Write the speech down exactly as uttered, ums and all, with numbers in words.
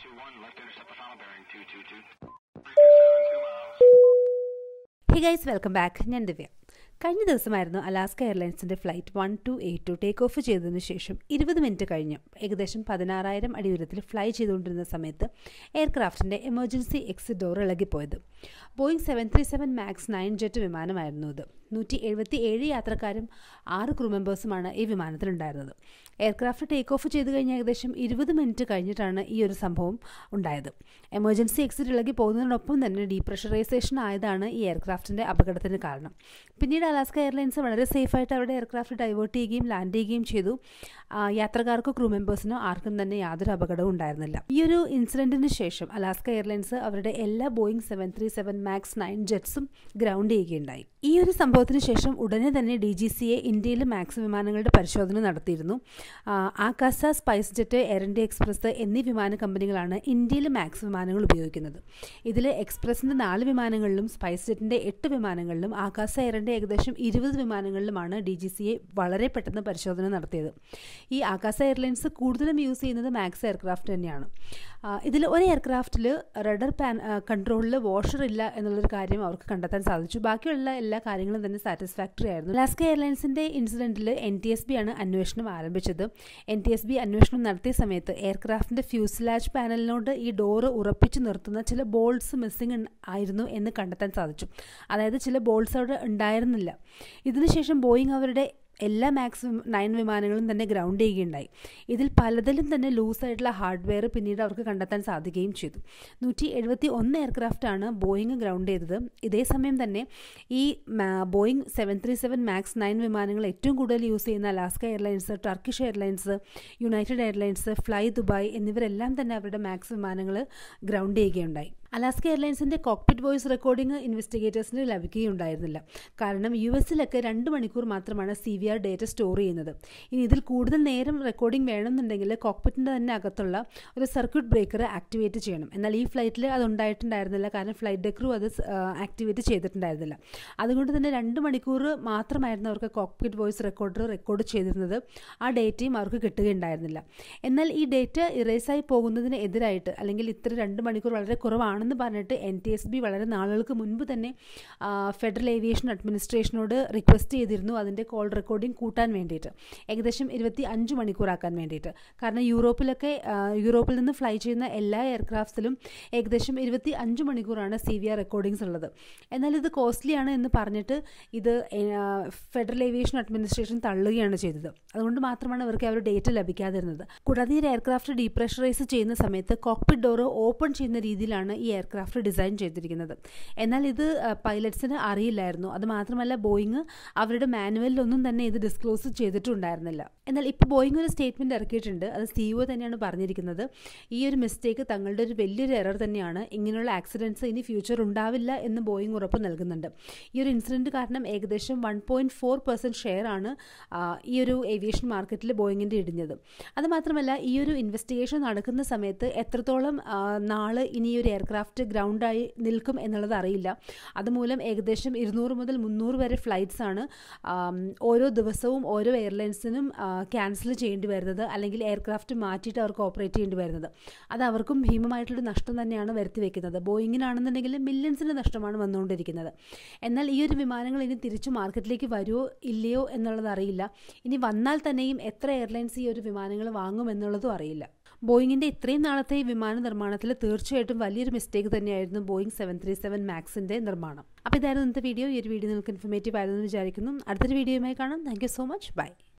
two one, left intercept the final bearing two two two. three two seven, two miles. Hey guys, welcome back. ഞാൻ ദിവ്യ. കഴിഞ്ഞ ദിവസമായിരുന്നു Alaska എയർലൈൻസിൻ്റെ flight one two eight two take off ചെയ്തതിനു ശേഷം ഇരുപത് minute കഴിഞ്ഞ് ഏകദേശം പതിനാറായിരം അടി ഉയരത്തിൽ ഫ്ലൈ ചെയ്തുകൊണ്ടിരുന്ന സമയത്ത് എയർക്രാഫ്റ്റിൻ്റെ എമർജൻസി എക്സിറ്റ് ഡോർ ഇളകിപ്പോയത്. Boeing seven three seven max nine jet വിമാനമായിരുന്നു ഇത്. നൂറ്റി എഴുപത്തി ഏഴ് യാത്രക്കാരും ആറ് ക്രൂ മെമ്പേഴ്സുമാണ് ഈ വിമാനത്തിലുണ്ടായിരുന്നത്. എയർക്രാഫ്റ്റ് ടേക്ക് ഓഫ് ചെയ്ത് കഴിഞ്ഞ് ഏകദേശം ഇരുപത് മിനിറ്റ് കഴിഞ്ഞിട്ടാണ് ഈ ഒരു സംഭവം ഉണ്ടായത്. എമർജൻസി എക്സിറ്റ് ഇളകി പോകുന്നതിനൊപ്പം തന്നെ ഡീപ്രഷറൈസേഷൻ ആയതാണ് ഈ എയർക്രാഫ്റ്റിൻ്റെ അപകടത്തിന് കാരണം. പിന്നീട് അലാസ്ക എയർലൈൻസ് വളരെ സേഫായിട്ട് അവരുടെ എയർക്രാഫ്റ്റ് ഡൈവേർട്ട് ചെയ്യുകയും ലാൻഡ് ചെയ്യുകയും ചെയ്തു. യാത്രക്കാർക്കോ ക്രൂ മെമ്പേഴ്സിനോ ആർക്കും തന്നെ യാതൊരു അപകടവും ഉണ്ടായിരുന്നില്ല. ഈ ഒരു ഇൻസിഡൻറ്റിന് ശേഷം അലാസ്ക എയർലൈൻസ് അവരുടെ എല്ലാ Boeing seven three seven max nine ജെറ്റ്സും ഗ്രൗണ്ട് ചെയ്യുകയുണ്ടായി. ഈ ഒരു സംഭവത്തിന് ശേഷം ഉടനെ തന്നെ ഡി ജി സി എ ഇന്ത്യയിൽ മാക്സ് വിമാനങ്ങളുടെ പരിശോധന നടത്തിയിരുന്നു. ആകാശ, സ്പൈസ് ജെറ്റ്, എയർ ഇന്ത്യ എക്സ്പ്രസ് എന്നീ വിമാന കമ്പനികളാണ് ഇന്ത്യയിൽ മാക്സ് വിമാനങ്ങൾ ഉപയോഗിക്കുന്നത്. ഇതിൽ എക്സ്പ്രസിൻ്റെ നാല് വിമാനങ്ങളിലും സ്പൈസ് ജെറ്റിൻ്റെ എട്ട് വിമാനങ്ങളിലും ആകാശ എയറിൻ്റെ ഏകദേശം ഇരുപത് വിമാനങ്ങളിലുമാണ് ഡി ജി സി എ വളരെ പെട്ടെന്ന് പരിശോധന നടത്തിയത്. ഈ ആകാശ എയർലൈൻസ് കൂടുതലും യൂസ് ചെയ്യുന്നത് മാക്സ് എയർക്രാഫ്റ്റ് തന്നെയാണ്. ഇതിൽ ഒരു എയർക്രാഫ്റ്റിൽ റഡർ പാൻ കൺട്രോളിൽ വാഷർ ഇല്ല എന്നുള്ളൊരു കാര്യം അവർക്ക് കണ്ടെത്താൻ സാധിച്ചു. ബാക്കിയുള്ള എല്ലാ കാര്യങ്ങളും തന്നെ സാറ്റിസ്ഫാക്ടറി ആയിരുന്നു. അലാസ്ക എയർലൈൻസിൻ്റെ ഇൻസിഡൻറ്റിൽ എൻ ടി എസ് ബി ആണ് അന്വേഷണം ആരംഭിച്ചത്. എൻ ടി എസ് ബി അന്വേഷണം നടത്തിയ സമയത്ത് എയർക്രാഫ്റ്റിൻ്റെ ഫ്യൂസിലാജ് പാനലിനോട് ഈ ഡോറ് ഉറപ്പിച്ച് നിർത്തുന്ന ചില ബോൾട്സ് മിസ്സിംഗ് ആയിരുന്നു എന്ന് കണ്ടെത്താൻ സാധിച്ചു. അതായത് ചില ബോൾട്സ് അവിടെ ഉണ്ടായിരുന്നില്ല. ഇതിനുശേഷം ബോയിങ് അവരുടെ എല്ലാ മാക്സ് നയൻ വിമാനങ്ങളും തന്നെ ഗ്രൗണ്ട് ചെയ്യുകയുണ്ടായി. ഇതിൽ പലതിലും തന്നെ ലൂസായിട്ടുള്ള ഹാർഡ്വെയർ പിന്നീട് അവർക്ക് കണ്ടെത്താൻ സാധിക്കുകയും ചെയ്തു. നൂറ്റി എഴുപത്തി ഒന്ന് എയർക്രാഫ്റ്റാണ് ബോയിങ് ഗ്രൗണ്ട് ചെയ്തത്. ഇതേ സമയം തന്നെ ഈ Boeing seven three seven max nine വിമാനങ്ങൾ ഏറ്റവും കൂടുതൽ യൂസ് ചെയ്യുന്ന Alaska airlines, Turkish airlines, United airlines, fly Dubai എന്നിവരെല്ലാം തന്നെ അവരുടെ മാക്സ് വിമാനങ്ങൾ ഗ്രൗണ്ട് ചെയ്യുകയുണ്ടായി. അലാസ്ക എയർലൈൻസിൻ്റെ കോക്പിറ്റ് വോയിസ് റെക്കോർഡിംഗ് ഇൻവെസ്റ്റിഗേറ്റേഴ്സിന് ലഭിക്കുകയുണ്ടായിരുന്നില്ല. കാരണം യു എസിലൊക്കെ രണ്ട് മണിക്കൂർ മാത്രമാണ് C V R data store ചെയ്യുന്നത്. ഇനി ഇതിൽ കൂടുതൽ നേരം റെക്കോർഡിംഗ് വേണമെന്നുണ്ടെങ്കിൽ കോക്പിറ്റിൻ്റെ തന്നെ അകത്തുള്ള ഒരു സർക്യൂട്ട് ബ്രേക്കർ ആക്ടിവേറ്റ് ചെയ്യണം. എന്നാൽ ഈ ഫ്ലൈറ്റിൽ അത് ഉണ്ടായിട്ടുണ്ടായിരുന്നില്ല. കാരണം ഫ്ലൈറ്റ് ഡെക്രൂ അത് ആക്ടിവേറ്റ് ചെയ്തിട്ടുണ്ടായിരുന്നില്ല. അതുകൊണ്ട് തന്നെ രണ്ട് മണിക്കൂർ മാത്രമായിരുന്നു അവർക്ക് കോക്പിറ്റ് വോയിസ് റെക്കോർഡർ റെക്കോർഡ് ചെയ്തിരുന്നത്. ആ ഡേറ്റയും അവർക്ക് കിട്ടുകയുണ്ടായിരുന്നില്ല. എന്നാൽ ഈ ഡേറ്റ ഇറേസായി പോകുന്നതിന് എതിരായിട്ട്, അല്ലെങ്കിൽ ഇത്ര രണ്ട് മണിക്കൂർ വളരെ കുറവാണ് ണെന്ന് പറഞ്ഞിട്ട് എൻ ടി എസ് ബി വളരെ നാളുകൾക്ക് മുൻപ് തന്നെ ഫെഡറൽ ഏവിയേഷൻ അഡ്മിനിസ്ട്രേഷനോട് റിക്വസ്റ്റ് ചെയ്തിരുന്നു അതിൻ്റെ കോൾ റെക്കോർഡിംഗ് കൂട്ടാൻ വേണ്ടിയിട്ട്, ഏകദേശം ഇരുപത്തി അഞ്ച് മണിക്കൂറാക്കാൻ വേണ്ടിയിട്ട്. കാരണം യൂറോപ്പിലൊക്കെ യൂറോപ്പിൽ നിന്ന് ഫ്ലൈ ചെയ്യുന്ന എല്ലാ എയർക്രാഫ്റ്റ്സിലും ഏകദേശം ഇരുപത്തി അഞ്ച് മണിക്കൂറാണ് സി വി ആർ റെക്കോർഡിങ്സ് ഉള്ളത്. എന്നാൽ ഇത് കോസ്റ്റ്ലി ആണ് എന്ന് പറഞ്ഞിട്ട് ഇത് ഫെഡറൽ ഏവിയേഷൻ അഡ്മിനിസ്ട്രേഷൻ തള്ളുകയാണ് ചെയ്തത്. അതുകൊണ്ട് മാത്രമാണ് അവർക്ക് ആ ഒരു ഡേറ്റ ലഭിക്കാതിരുന്നത്. കൂടാതെ ഈ എയർക്രാഫ്റ്റ് ഡീപ്രഷറൈസ് ചെയ്യുന്ന സമയത്ത് കോക്പിറ്റ് ഡോർ ഓപ്പൺ ചെയ്യുന്ന രീതിയിലാണ് ഈ എയർക്രാഫ്റ്റ് ഡിസൈൻ ചെയ്തിരിക്കുന്നത്. എന്നാൽ ഇത് പൈലറ്റ്സിന് അറിയില്ലായിരുന്നു. അത് മാത്രമല്ല ബോയിങ് അവരുടെ മാനുവലിലൊന്നും തന്നെ ഇത് ഡിസ്ക്ലോസ് ചെയ്തിട്ടുണ്ടായിരുന്നില്ല. എന്നാൽ ഇപ്പോൾ ബോയിങ് ഒരു സ്റ്റേറ്റ്മെൻറ്റ് ഇറക്കിയിട്ടുണ്ട്. അത് സി ഇ ഒ തന്നെയാണ് പറഞ്ഞിരിക്കുന്നത്. ഈ ഒരു മിസ്റ്റേക്ക് തങ്ങളുടെ ഒരു വലിയൊരു എറർ തന്നെയാണ്. ഇങ്ങനെയുള്ള ആക്സിഡൻറ്റ്സ് ഇനി ഫ്യൂച്ചർ ഉണ്ടാവില്ല എന്ന് ബോയിങ് ഉറപ്പ് നൽകുന്നുണ്ട്. ഈ ഒരു ഇൻസിഡൻറ്റ് കാരണം ഏകദേശം one point four percent share ആണ് ഈ ഒരു ഏവിയേഷൻ മാർക്കറ്റിൽ ബോയിങ്ങിൻ്റെ ഇടിഞ്ഞത്. അതുമാത്രമല്ല ഈ ഒരു ഇൻവെസ്റ്റിഗേഷൻ നടക്കുന്ന സമയത്ത് എത്രത്തോളം നാള് ഇനി ഈ ഒരു എയർക്രാഫ്റ്റ് ഗ്രൗണ്ടായി നിൽക്കും എന്നുള്ളത് അറിയില്ല. അതുമൂലം ഏകദേശം ഇരുന്നൂറ് മുതൽ മുന്നൂറ് വരെ ഫ്ലൈറ്റ്സ് ആണ് ഓരോ ദിവസവും ഓരോ എയർലൈൻസിനും ക്യാൻസൽ ചെയ്യേണ്ടി വരുന്നത്, അല്ലെങ്കിൽ എയർക്രാഫ്റ്റ് മാറ്റിയിട്ട് അവർക്ക് ഓപ്പറേറ്റ് ചെയ്യേണ്ടി വരുന്നത്. അത് അവർക്കും ഭീമമായിട്ടുള്ള നഷ്ടം തന്നെയാണ് വരുത്തി വെക്കുന്നത്. ബോയിങ്ങിനാണെന്നുണ്ടെങ്കിൽ മില്യൺസിൻ്റെ നഷ്ടമാണ് വന്നുകൊണ്ടിരിക്കുന്നത്. എന്നാൽ ഈ ഒരു വിമാനങ്ങൾ ഇനി തിരിച്ചു മാർക്കറ്റിലേക്ക് വരുമോ ഇല്ലയോ എന്നുള്ളത് അറിയില്ല. ഇനി വന്നാൽ തന്നെയും എത്ര എയർലൈൻസ് ഈ ഒരു വിമാനങ്ങൾ വാങ്ങും എന്നുള്ളതും അറിയില്ല. ബോയിങ്ങിൻ്റെ ഇത്രയും നാളത്തെ ഈ വിമാന നിർമ്മാണത്തിൽ തീർച്ചയായിട്ടും വലിയൊരു മിസ്റ്റേക്ക് തന്നെയായിരുന്നു ബോയിങ് സെവൻ ത്രീ സെവൻ മാക്സിൻ്റെ നിർമ്മാണം. അപ്പോൾ ഇതായിരുന്നു ഇന്നത്തെ വീഡിയോ. ഈ ഒരു വീഡിയോ നിങ്ങൾക്ക് ഇൻഫോർമേറ്റീവ് ആയിരുന്നു എന്ന് വിചാരിക്കുന്നു. അടുത്തൊരു വീഡിയോയുമായി കാണാം. Thank you so much. By.